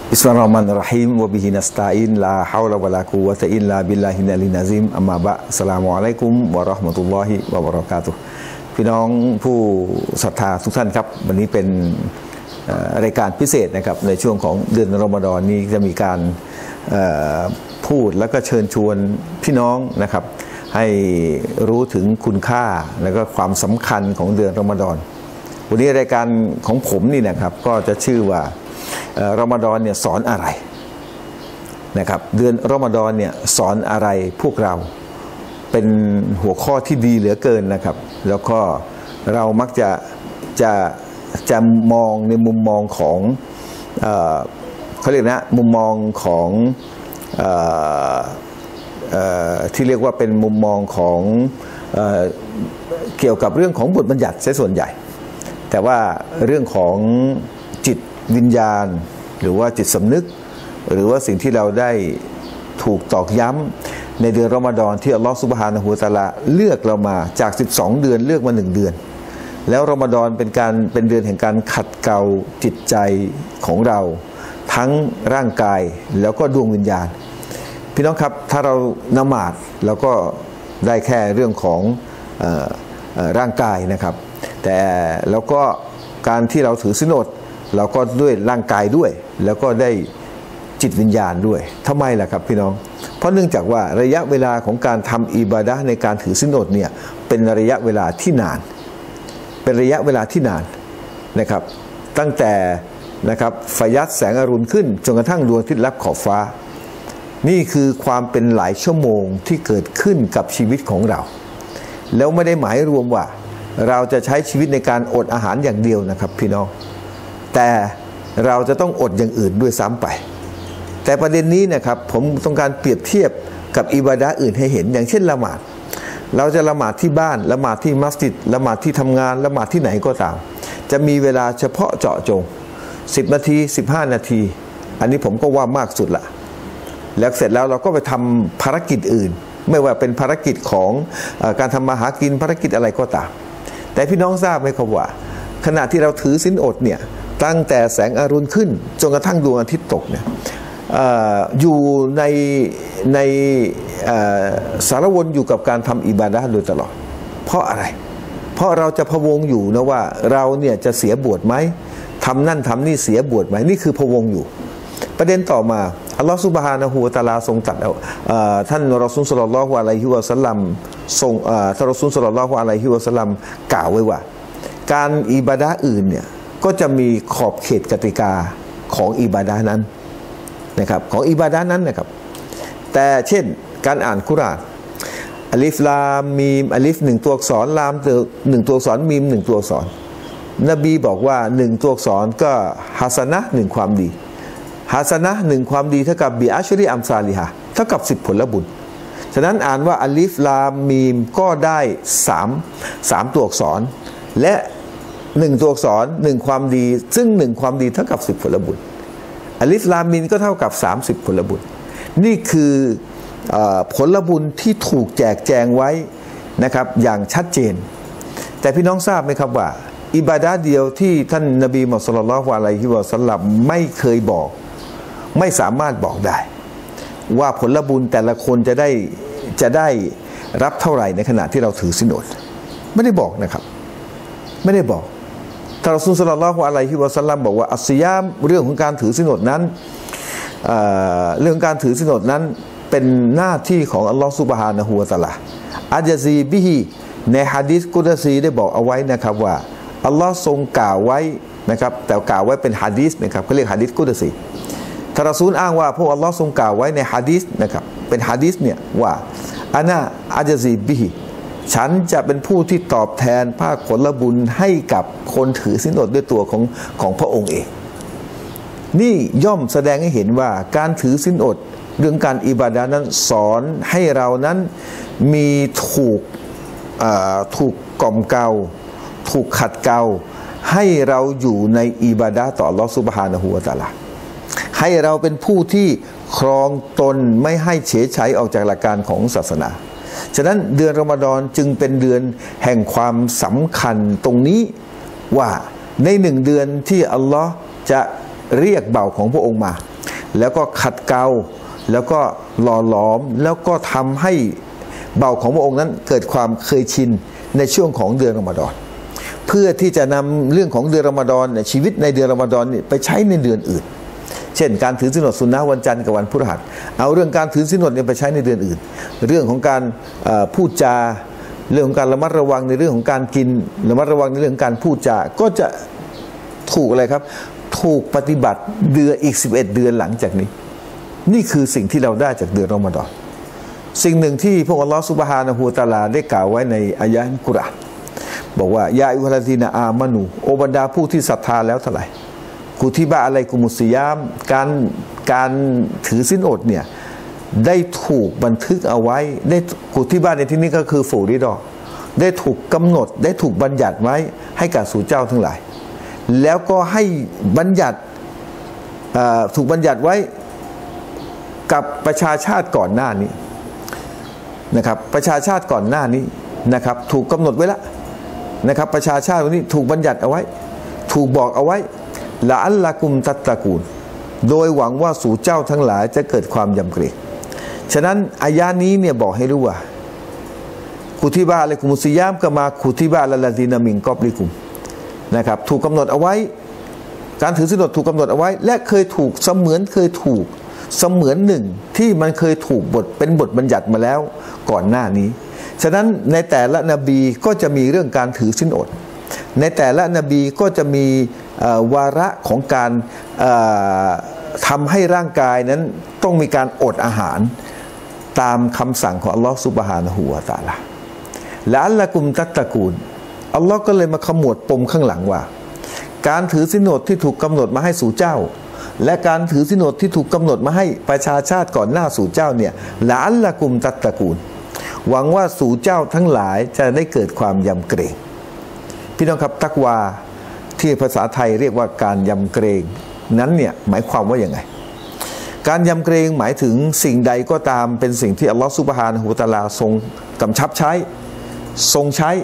บิสมิลลาฮิรเราะห์มานิรเราะฮีมวะบิฮินัสตะอีนลาฮาวละวะลากุวะตะอิลลาบิลลาฮิลอะลีนะซีมอัมมาบะอัสสลามุอะลัยกุมวะเราะห์มะตุลลอฮิวะบะเราะกาตุฮ์พี่น้องผู้ศรัทธาทุกท่านครับวันนี้เป็นรายการพิเศษนะครับในช่วงของเดือนรอมฎอนนี้จะมีการพูดแล้วก็เชิญชวนพี่น้องนะครับให้รู้ถึงคุณค่าและก็ความสำคัญของเดือนรอมฎอนวันนี้รายการของผมนี่นะครับก็จะชื่อว่ารอมฎอนเนี่ยสอนอะไรนะครับเดือนรอมฎอนเนี่ยสอนอะไรพวกเราเป็นหัวข้อที่ดีเหลือเกินนะครับแล้วก็เรามักจะมองในมุมมองของเขาเรียกนะมุมมองของที่เรียกว่าเป็นมุมมองของเกี่ยวกับเรื่องของบทบัญญัติซะส่วนใหญ่แต่ว่าเรื่องของจิตวิญญาณหรือว่าจิตสำนึกหรือว่าสิ่งที่เราได้ถูกตอกย้ำในเดือนรอมฎอนที่อัลลอฮฺซุบฮานะฮูวะตะอาลาเลือกเรามาจาก12เดือนเลือกมา1เดือนแล้วรอมฎอนเป็นเดือนแห่งการขัดเกลาจิตใจของเราทั้งร่างกายแล้วก็ดวงวิญญาณพี่น้องครับถ้าเราละหมาดเราก็ได้แค่เรื่องของร่างกายนะครับแต่แล้วก็การที่เราถือศีลอดเราก็ด้วยร่างกายด้วยแล้วก็ได้จิตวิญญาณด้วยทำไมล่ะครับพี่น้องเพราะเนื่องจากว่าระยะเวลาของการทำอิบาดะห์ในการถือศีลอดเนี่ยเป็นระยะเวลาที่นานเป็นระยะเวลาที่นานนะครับตั้งแต่นะครับฟยัดแสงอรุณขึ้นจนกระทั่งดวงอาทิตย์ลับขอบฟ้านี่คือความเป็นหลายชั่วโมงที่เกิดขึ้นกับชีวิตของเราแล้วไม่ได้หมายรวมว่าเราจะใช้ชีวิตในการอดอาหารอย่างเดียวนะครับพี่น้องแต่เราจะต้องอดอย่างอื่นด้วยซ้ำไปแต่ประเด็นนี้นะครับผมต้องการเปรียบเทียบกับอิบาดะห์อื่นให้เห็นอย่างเช่นละหมาดเราจะละหมาดที่บ้านละหมาดที่มัสยิดละหมาดที่ทำงานละหมาดที่ไหนก็ตามจะมีเวลาเฉพาะเจาะจง10นาที15นาทีอันนี้ผมก็ว่ามากสุดละแล้วเสร็จแล้วเราก็ไปทำภารกิจอื่นไม่ว่าเป็นภารกิจของการทำมาหากินภารกิจอะไรก็ตามแต่พี่น้องทราบไหมครับว่าขณะที่เราถือศีลอดเนี่ยตั้งแต่แสงอรุณขึ้นจนกระทั่งดวงอาทิตย์ตกเนี่ยอยู่ในสารวนอยู่กับการทำอิบาดะห์โดยตลอดเพราะอะไรเพราะเราจะพะวงอยู่นะว่าเราเนี่ยจะเสียบวชไหมทำนั่นทำนี่เสียบวชไหมนี่คือพะวงอยู่ประเด็นต่อมาอัลลอฮฺซุบฮานะฮูวะตะอาลาทรงตรัสท่านรอซูลศ็อลลัลลอฮุอะลัยฮิวะซัลลัมท่านรอซูลศ็อลลัลลอฮุอะลัยฮิวะซัลลัมกล่าวไว้ว่าการอิบาดะห์อื่นเนี่ยก็จะมีขอบเขตกติกาของอิบาดะห์นั้นนะครับของอิบาดะห์นั้นนะครับแต่เช่นการอ่านกุรอานอัลิฟลามมีมอัลิฟ1ตัวอักษรลาม1ตัวอักษรมีม1ตัวอักษรนบีบอกว่า1ตัวอักษรก็ฮัสนะห์1ความดีฮัสนะห์1ความดีเท่ากับบิอัชริอัมซาลิฮะเท่ากับ10ผลบุญฉะนั้นอ่านว่าอัลิฟลามมีมก็ได้3ตัวอักษรและ1ตัวอักษร1ความดีซึ่ง1ความดีเท่ากับ10ผลบุญอัลิฟลามมีมก็เท่ากับ30ผลบุญนี่คือผลบุญที่ถูกแจกแจงไว้นะครับอย่างชัดเจนแต่พี่น้องทราบไหมครับว่าอิบาดะห์เดียวที่ท่านนบีมุฮัมมัด ศ็อลลัลลอฮุอะลัยฮิวะซัลลัมไม่เคยบอกไม่สามารถบอกได้ว่าผลบุญแต่ละคนจะได้รับเท่าไหร่ในขณะที่เราถือศีลอดไม่ได้บอกนะครับไม่ได้บอกท่านรอซูล ศ็อลลัลลอฮุอะลัยฮิวะซัลลัมบอกว่าอัศยามเรื่องของการถือศีลอดนั้นเรื่องการถือศีลอดนั้นเป็นหน้าที่ของอัลลอฮฺซุบฮานะฮูวะตะอาลาอัจซีบิฮิในหะดีษกุดซีได้บอกเอาไว้นะครับว่าอัลลอฮ์ทรงกล่าวไว้นะครับแต่กล่าวไว้เป็นหะดีษนะครับเขาเรียกหะดีษกุดซีท่านรอซูลอ้างว่าพวกอัลลอฮ์ทรงกล่าวไว้ในหะดีษนะครับเป็นหะดีษเนี่ยว่าอานะอัจซีบิฮิฉันจะเป็นผู้ที่ตอบแทนภาคผลบุญให้กับคนถือศีลอดด้วยตัวของพระองค์เองนี่ย่อมแสดงให้เห็นว่าการถือศีลอดเรื่องการอิบาดะห์นั้นสอนให้เรานั้นมีถูกกล่อมเกลาถูกขัดเกลาให้เราอยู่ในอิบาดะห์ต่ออัลเลาะห์ซุบฮานะฮูวะตะอาลาให้เราเป็นผู้ที่ครองตนไม่ให้เฉยไฉออกจากหลักการของศาสนาฉะนั้นเดือนรอมฎอนจึงเป็นเดือนแห่งความสำคัญตรงนี้ว่าใน1เดือนที่อัลลอฮ์จะเรียกเบ่าของพระองค์มาแล้วก็ขัดเกลาแล้วก็หล่อหลอมแล้วก็ทำให้เบาของพระองค์นั้นเกิดความเคยชินในช่วงของเดือนรอมฎอนเพื่อที่จะนำเรื่องของเดือนรอมฎอนชีวิตในเดือนรอมฎอนไปใช้ในเดือนอื่นเช่นการถือศีลอดสุนนะวันจันทร์กับวันพฤหัสเอาเรื่องการถือศีลอดไปใช้ในเดือนอื่นเรื่องของการพูดจาเรื่องของการระมัดระวังในเรื่องของการกินระมัดระวังในเรื่องของการพูดจาก็จะถูกอะไรครับถูกปฏิบัติเดือนอีก11เดือนหลังจากนี้นี่คือสิ่งที่เราได้จากเดือนรอมฎอนสิ่งหนึ่งที่พระอัลลอฮฺซุบฮานะฮูวะตะอาลาได้กล่าวไว้ในอายะห์กุรอานบอกว่ายาอิวะลาซีนาอามานูโอบรรดาผู้ที่ศรัทธาแล้วเท่าไหร่กุติบะอะลัยกุมุสซิยามการถือศีลอดเนี่ยได้ถูกบันทึกเอาไว้ได้กุติบะในที่นี้ก็คือฟูริดอได้ถูกกำหนดได้ถูกบัญญัติไว้ให้กับสู่เจ้าทั้งหลายแล้วก็ให้บัญญัติถูกบัญญัติไว้กับประชาชาติก่อนหน้านี้นะครับประชาชาติก่อนหน้านี้นะครับถูกกำหนดไว้แล้วนะครับประชาชาตินี้ถูกบัญญัติเอาไว้ถูกบอกเอาไว้ละอัลละกุมตัตตะกูลโดยหวังว่าสู่เจ้าทั้งหลายจะเกิดความยำเกรงฉะนั้นอายะนี้เนี่ยบอกให้รู้ว่ากุติบะอะลัยกุมุสซิยามกะมากุติบะอะลัลลซีนามินกอบลิกุมนะครับถูกกำหนดเอาไว้การถือศีลอดถูกกำหนดเอาไว้และเคยถูกเสมือนหนึ่งที่มันเคยถูกเป็นบทบัญญัติมาแล้วก่อนหน้านี้ฉะนั้นในแต่ละนบีก็จะมีเรื่องการถือศีลอดในแต่ละนบีก็จะมีวาระของการทำให้ร่างกายนั้นต้องมีการอดอาหารตามคำสั่งของอัลลอฮฺซุบฮานะฮูวะตะอาลาละอัลละกุมตัตตะกูลอัลลอฮ์ก็เลยมาขมวดปมข้างหลังว่าการถือศีลอดที่ถูกกำหนดมาให้สู่เจ้าและการถือศีลอดที่ถูกกำหนดมาให้ประชาชาติก่อนหน้าสู่เจ้าเนี่ยละอัลละกุมตัตตะกูลหวังว่าสู่เจ้าทั้งหลายจะได้เกิดความยำเกรงพี่น้องครับตักวาที่ภาษาไทยเรียกว่าการยำเกรงนั้นเนี่ยหมายความว่าอย่างไงการยำเกรงหมายถึงสิ่งใดก็ตามเป็นสิ่งที่อัลลอฮฺซุบฮานะฮูวะตะอาลาทรงกำชับใช้ทรงใช้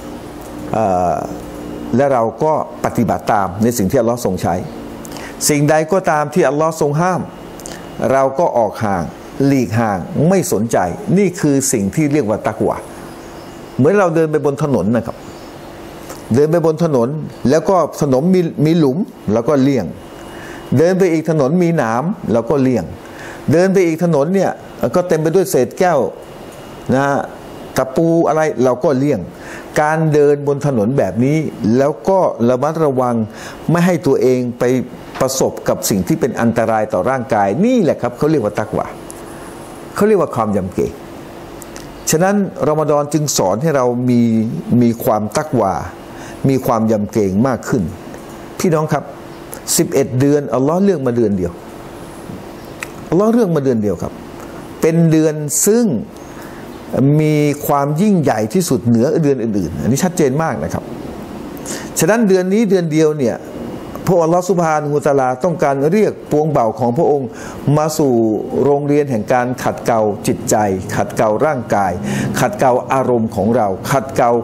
และเราก็ปฏิบัติตามในสิ่งที่อัลลอฮ์ทรงใช้สิ่งใดก็ตามที่อัลลอฮ์ทรงห้ามเราก็ออกห่างหลีกห่างไม่สนใจนี่คือสิ่งที่เรียกว่าตักวาเหมือนเราเดินไปบนถนนนะครับเดินไปบนถนนแล้วก็ถนนมีหลุมแล้วก็เลี่ยงเดินไปอีกถนนมีหนามแล้วก็เลี่ยงเดินไปอีกถนนเนี่ยก็เต็มไปด้วยเศษแก้วนะตะปูอะไรเราก็เลี่ยงการเดินบนถนนแบบนี้แล้วก็ระมัดระวังไม่ให้ตัวเองไปประสบกับสิ่งที่เป็นอันตรายต่อร่างกายนี่แหละครับเขาเรียกว่าตักวาเขาเรียกว่าความยำเกรงฉะนั้นรอมฎอนจึงสอนให้เรามีความตักวามีความยำเกรงมากขึ้นพี่น้องครับ11เดือนอัลลอฮ์เลือกมาเดือนเดียวอัลลอฮ์เลือกมาเดือนเดียวครับเป็นเดือนซึ่งมีความยิ่งใหญ่ที่สุดเหนือเดือนอื่นๆอันนี้ชัดเจนมากนะครับฉะนั้นเดือนนี้เดือนเดียวเนี่ยพระอัลลอฮฺซุบฮานะฮูวะตะอาลาต้องการเรียกปวงเบาของพระองค์มาสู่โรงเรียนแห่งการขัดเกลาจิตใจขัดเกลาร่างกายขัดเกลาอารมณ์ของเราขัดเกลา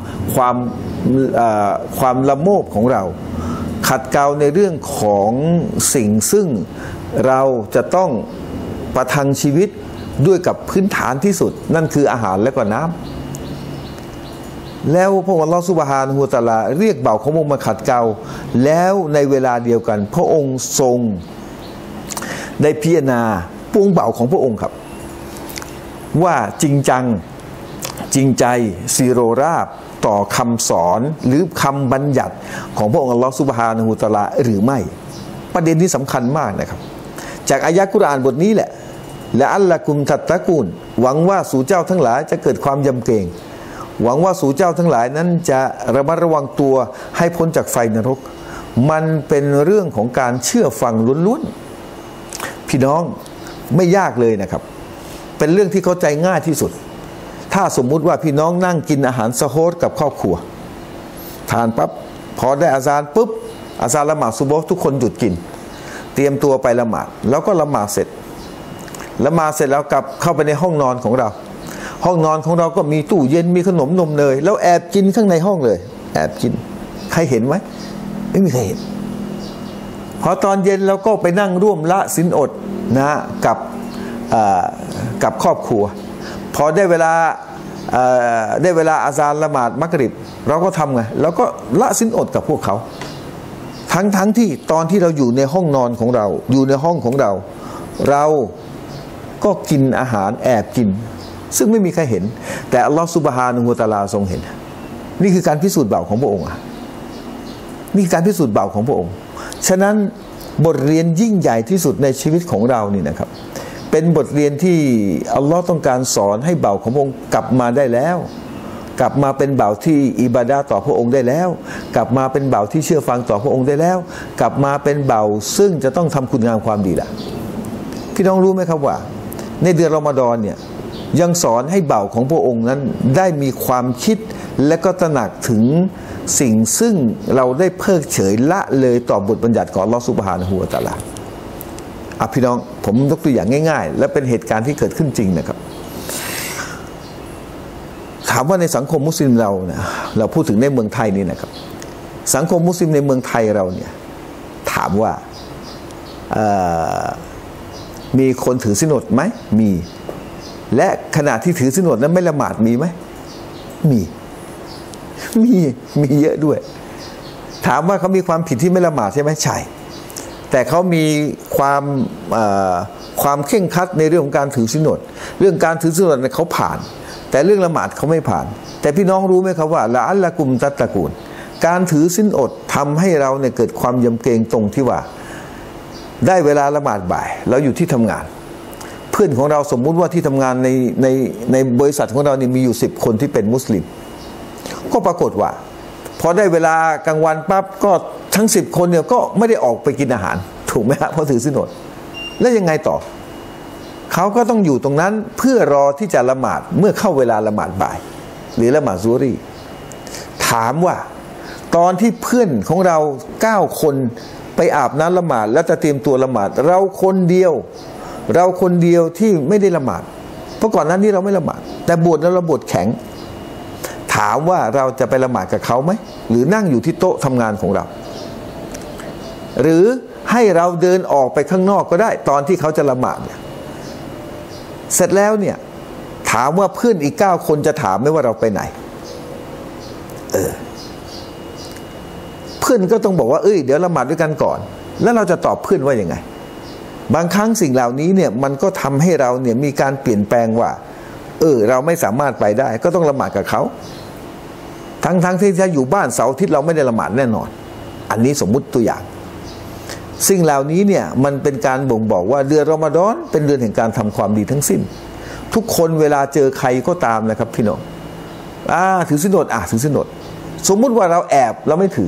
ความละโมบของเราขัดเกลาในเรื่องของสิ่งซึ่งเราจะต้องประทังชีวิตด้วยกับพื้นฐานที่สุดนั่นคืออาหารและก็น้ำแล้วพระอัลลอฮฺซุบฮานะฮูวะตะอาลาเรียกเบาของพระองค์มาขัดเกลาแล้วในเวลาเดียวกันพระองค์ทรงได้พิจารณาปวงเบาของพระองค์ครับว่าจริงจังจริงใจซีโรราบต่อคำสอนหรือคำบัญญัติของพระองค์อัลลอฮฺซุบฮานะฮูวะตะอาลาหรือไม่ประเด็นนี้สำคัญมากนะครับจากอายะกุรอานบทนี้แหละและอัลละกุมตัตตะกูลหวังว่าสู่เจ้าทั้งหลายจะเกิดความยำเกรงหวังว่าสู่เจ้าทั้งหลายนั้นจะระมัดระวังตัวให้พ้นจากไฟนรกมันเป็นเรื่องของการเชื่อฟังล้วนๆพี่น้องไม่ยากเลยนะครับเป็นเรื่องที่เข้าใจง่ายที่สุดถ้าสมมุติว่าพี่น้องนั่งกินอาหารซะโฮดกับครอบครัวทานปั๊บพอได้อาซานปุ๊บอาซานละหมาดซุบฮ์ทุกคนหยุดกินเตรียมตัวไปละหมาดแล้วก็ละหมาดเสร็จแล้วกลับเข้าไปในห้องนอนของเราห้องนอนของเราก็มีตู้เย็นมีขนมนมเนยแล้วแอบกินข้างในห้องเลยแอบกินใครเห็นไหมไม่มีใครเห็นพอตอนเย็นเราก็ไปนั่งร่วมละศีลอดนะกับครอบครัวพอได้เวลาอาซานละหมาดมักริบเราก็ทำไงเราก็ละศีลอดกับพวกเขาทั้งที่ตอนที่เราอยู่ในห้องนอนของเราอยู่ในห้องของเราเราก็กินอาหารแอบกินซึ่งไม่มีใครเห็นแต่อัลลอฮฺซุบฮานะฮูวะตะอาลาทรงเห็นนี่คือการพิสูจน์บ่าวของพระองค์นี่การพิสูจน์บ่าวของพระองค์ฉะนั้นบทเรียนยิ่งใหญ่ที่สุดในชีวิตของเรานี่นะครับเป็นบทเรียนที่อัลลอฮ์ต้องการสอนให้บ่าวของพระองค์กลับมาได้แล้วกลับมาเป็นบ่าวที่อิบาดะห์ต่อพระองค์ได้แล้วกลับมาเป็นบ่าวที่เชื่อฟังต่อพระองค์ได้แล้วกลับมาเป็นบ่าวซึ่งจะต้องทำคุณงามความดีละพี่น้องรู้ไหมครับว่าในเดือนรอมฎอนเนี่ยยังสอนให้บ่าวของพระองค์นั้นได้มีความคิดและก็ตระหนักถึงสิ่งซึ่งเราได้เพิกเฉยละเลยต่อบทบัญญัติของอัลลอฮฺซุบฮานะฮูวะตะอาลาพี่น้องผมยกตัวอย่างง่ายๆและเป็นเหตุการณ์ที่เกิดขึ้นจริงนะครับถามว่าในสังคมมุสลิมเราเนี่ยเราพูดถึงในเมืองไทยนี่นะครับสังคมมุสลิมในเมืองไทยเราเนี่ยถามว่ามีคนถือศีลอดไหมมีและขณะที่ถือศีลอดนั้นไม่ละหมาดมีไหมมีเยอะด้วยถามว่าเขามีความผิดที่ไม่ละหมาดใช่ไหมใช่แต่เขามีความเคร่งครัดในเรื่องของการถือศีลอดเรื่องการถือศีลอดเนี่ยเขาผ่านแต่เรื่องละหมาดเขาไม่ผ่านแต่พี่น้องรู้ไหมครับว่าละอัลละกุมตัตตะกูลการถือศีลอดทำให้เราเนี่ยเกิดความยำเกรงตรงที่ว่าได้เวลาละหมาดบ่ายเราอยู่ที่ทำงานเพื่อนของเราสมมุติว่าที่ทำงานในบริษัทของเรานี่มีอยู่10 คนที่เป็นมุสลิมก็ปรากฏว่าพอได้เวลากลางวันปั๊บก็ทั้ง10 คนเนี่ยก็ไม่ได้ออกไปกินอาหารถูกไหมฮะเพราะถือศีลอดแล้วยังไงต่อเขาก็ต้องอยู่ตรงนั้นเพื่อรอที่จะละหมาดเมื่อเข้าเวลาละหมาดบ่ายหรือละหมาดซุฮรีถามว่าตอนที่เพื่อนของเรา9 คนไปอาบน้ำละหมาดแล้วจะเตรียมตัวละหมาดเราคนเดียวที่ไม่ได้ละหมาดเพราะก่อนหน้านี้เราไม่ละหมาดแต่บวชแล้วเราบวชแข็งถามว่าเราจะไปละหมาดกับเขาไหมหรือนั่งอยู่ที่โต๊ะทำงานของเราหรือให้เราเดินออกไปข้างนอกก็ได้ตอนที่เขาจะละหมาดเนี่ยเสร็จแล้วเนี่ยถามว่าเพื่อนอีก9 คนจะถามไหมว่าเราไปไหนเพื่อนก็ต้องบอกว่าเดี๋ยวละหมาดด้วยกันก่อนแล้วเราจะตอบเพื่อนว่ายังไงบางครั้งสิ่งเหล่านี้เนี่ยมันก็ทำให้เราเนี่ยมีการเปลี่ยนแปลงว่าเราไม่สามารถไปได้ก็ต้องละหมาดกับเขาทั้งที่ถ้าอยู่บ้านเสาร์อาทิตย์เราไม่ได้ละหมาดแน่นอนอันนี้สมมุติตัวอย่างสิ่งเหล่านี้เนี่ยมันเป็นการบ่งบอกว่าเดือนรอมฎอนเป็นเดือนแห่งการทำความดีทั้งสิ้นทุกคนเวลาเจอใครก็ตามนะครับพี่น้องถือศีลอดถือศีลอดสมมุติว่าเราแอบเราไม่ถือ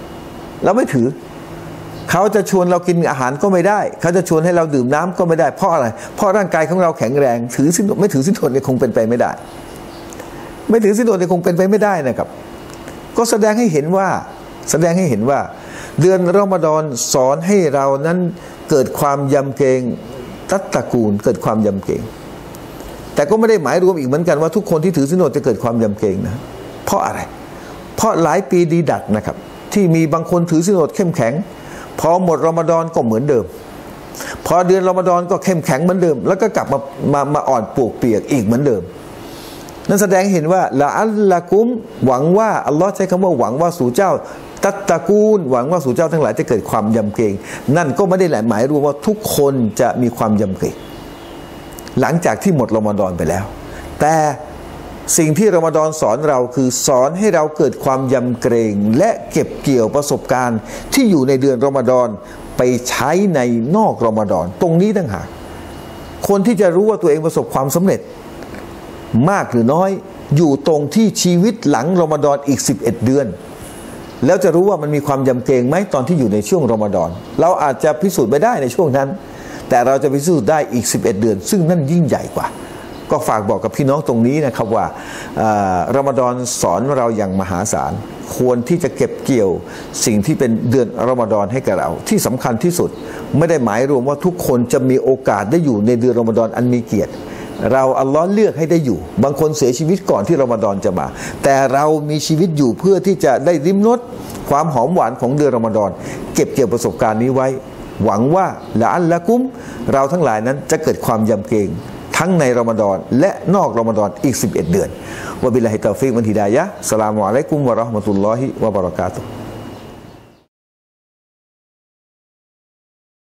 เขาจะชวนเรากินอาหารก็ไม่ได้เขาจะชวนให้เราดื่มน้ำก็ไม่ได้เพราะอะไรเพราะร่างกายของเราแข็งแรงถือศีลอดไม่ถือศีลอดเนี่ยคงเป็นไปไม่ได้ไม่ถือศีลอดเนี่ยคงเป็นไปไม่ได้นะครับก็แสดงให้เห็นว่าเดือนรอมฎอนสอนให้เรานั้นเกิดความยำเกรงตัตตะกูลเกิดความยำเกรงแต่ก็ไม่ได้หมายรวมอีกเหมือนกันว่าทุกคนที่ถือศีลอดจะเกิดความยำเกรงนะเพราะอะไรเพราะหลายปีดีดักนะครับที่มีบางคนถือศีลอดเข้มแข็งพอหมดรอมฎอนก็เหมือนเดิมพอเดือนรอมฎอนก็เข้มแข็งเหมือนเดิมแล้วก็กลับมาอ่อนปวกเปียกอีกเหมือนเดิมนั่นแสดงเห็นว่าละอัลละกุมหวังว่าอัลลอฮ์ใช้คำว่าหวังว่าสู่เจ้าตัตตะกูลหวังว่าสู่เจ้าทั้งหลายจะเกิดความยำเกรงนั่นก็ไม่ได้หมายรวมว่าทุกคนจะมีความยำเกรงหลังจากที่หมดรอมฎอนไปแล้วแต่สิ่งที่รอมฎอนสอนเราคือสอนให้เราเกิดความยำเกรงและเก็บเกี่ยวประสบการณ์ที่อยู่ในเดือนรอมฎอนไปใช้ในนอกรอมฎอนตรงนี้ต่างหากคนที่จะรู้ว่าตัวเองประสบความสำเร็จมากหรือน้อยอยู่ตรงที่ชีวิตหลังรอมฎอนอีก11 เดือนแล้วจะรู้ว่ามันมีความยำเกรงไหมตอนที่อยู่ในช่วงรอมฎอนเราอาจจะพิสูจน์ไม่ได้ในช่วงนั้นแต่เราจะพิสูจน์ได้อีก11 เดือนซึ่งนั่นยิ่งใหญ่กว่าก็ฝากบอกกับพี่น้องตรงนี้นะครับว่ารอมฎอนสอนเราอย่างมหาศาลควรที่จะเก็บเกี่ยวสิ่งที่เป็นเดือนรอมฎอนให้กับเราที่สำคัญที่สุดไม่ได้หมายรวมว่าทุกคนจะมีโอกาสได้อยู่ในเดือนรอมฎอนอันมีเกียรติเราอัลลอฮ์เลือกให้ได้อยู่บางคนเสียชีวิตก่อนที่รอมฎอนจะมาแต่เรามีชีวิตอยู่เพื่อที่จะได้ริมรสความหอมหวานของเดือนรอมฎอนเก็บเกี่ยวประสบการณ์นี้ไว้หวังว่าละอัลละกุมเราทั้งหลายนั้นจะเกิดความยำเกรงทั้งในรอมฎอนและนอกรอมฎอนอีก11 เดือนวะบิลลาฮิตอฟิกวัลฮิดายะฮ์อัสสลามุอะลัยกุมวะเราะห์มะตุลลอฮิวะบะเราะกาตุฮ์